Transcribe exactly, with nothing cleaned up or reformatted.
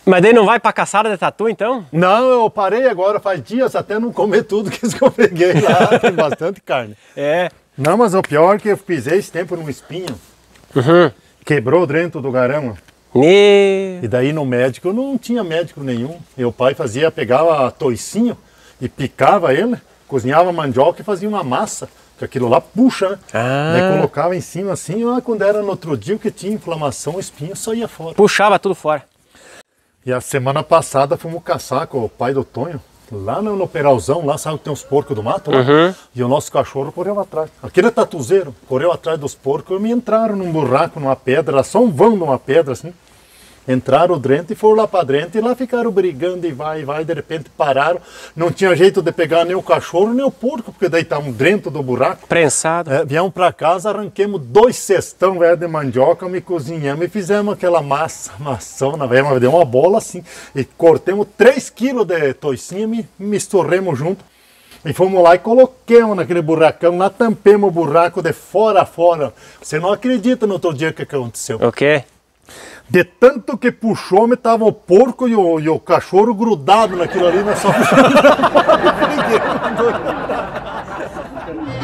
Mas daí não vai pra caçada de tatu, então? Não, eu parei agora, faz dias até não comer tudo que eu peguei lá, tem bastante carne. É. Não, mas o pior é que eu pisei esse tempo num espinho, Uhum. quebrou dentro do garama. E... E daí no médico não tinha médico nenhum. Meu pai fazia, pegava toicinho e picava ele, cozinhava mandioca e fazia uma massa. Que aquilo lá puxa, né? Ah. Daí colocava em cima assim, ó, quando era no outro dia que tinha inflamação, o espinho saía fora. Puxava tudo fora. E a semana passada fomos caçar com o pai do Tonho, lá no, no Peralzão, lá sabe que tem os porcos do mato, lá, Uhum. e o nosso cachorro correu atrás. Aquele tatuzeiro correu atrás dos porcos e me entraram num buraco, numa pedra, era só um vão numa pedra assim. Entraram dentro e foram lá para dentro e lá ficaram brigando e vai e vai, de repente pararam. Não tinha jeito de pegar nem o cachorro nem o porco, porque daí estavam dentro do buraco. Prensado. É, viemos para casa, arranquemos dois cestão velho de mandioca, me cozinhamos e fizemos aquela massa, maçona, velho, deu uma bola assim. E cortemos três quilos de toicinha e me misturamos junto. E fomos lá e coloquemos naquele buracão, lá tampemos o buraco de fora a fora. Você não acredita no outro dia o que aconteceu. O quê? De tanto que puxou, me tava o porco e o, e o cachorro grudado naquilo ali, nós só